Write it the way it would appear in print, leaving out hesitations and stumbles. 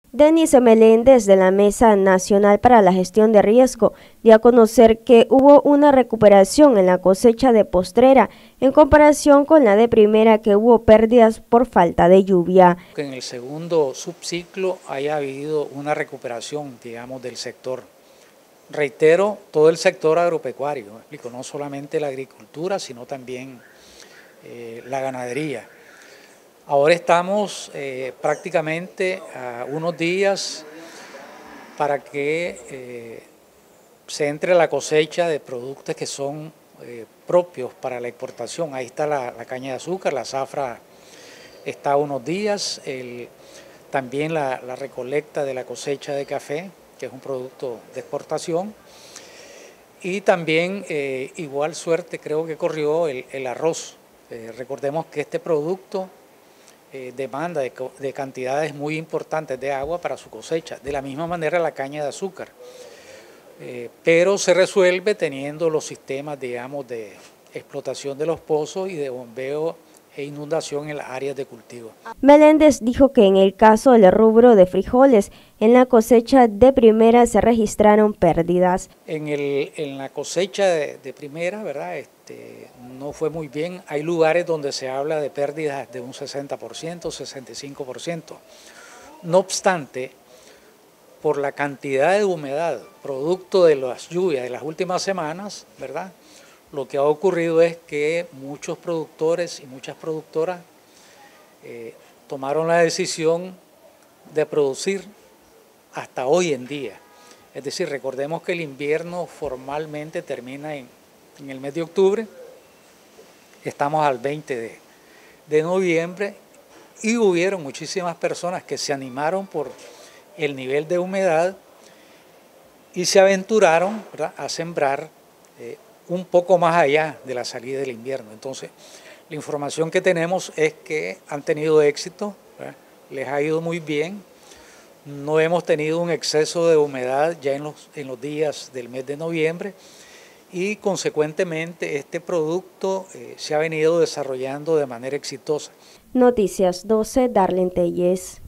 Denis Meléndez, de la Mesa Nacional para la Gestión de Riesgo, dio a conocer que hubo una recuperación en la cosecha de postrera en comparación con la de primera, que hubo pérdidas por falta de lluvia. Que en el segundo subciclo haya habido una recuperación, digamos, del sector. Reitero, todo el sector agropecuario, no solamente la agricultura, sino también la ganadería. Ahora estamos prácticamente a unos días para que se entre la cosecha de productos que son propios para la exportación. Ahí está la caña de azúcar, la zafra está a unos días, también la recolecta de la cosecha de café, que es un producto de exportación, y también igual suerte creo que corrió el arroz. Recordemos que este producto demanda de cantidades muy importantes de agua para su cosecha, de la misma manera la caña de azúcar, pero se resuelve teniendo los sistemas, digamos, de explotación de los pozos y de bombeo e inundación en las áreas de cultivo. Meléndez dijo que en el caso del rubro de frijoles, en la cosecha de primera se registraron pérdidas. En la cosecha de primera, ¿verdad? No fue muy bien. Hay lugares donde se habla de pérdidas de un 60%, 65%. No obstante, por la cantidad de humedad, producto de las lluvias de las últimas semanas, ¿verdad? Lo que ha ocurrido es que muchos productores y muchas productoras tomaron la decisión de producir hasta hoy en día. Es decir, recordemos que el invierno formalmente termina en el mes de octubre, estamos al 20 de noviembre y hubieron muchísimas personas que se animaron por el nivel de humedad y se aventuraron, ¿verdad?, a sembrar un poco más allá de la salida del invierno. Entonces, la información que tenemos es que han tenido éxito, ¿verdad?, les ha ido muy bien. No hemos tenido un exceso de humedad ya en los días del mes de noviembre y consecuentemente este producto se ha venido desarrollando de manera exitosa. Noticias 12, Darlene Telles.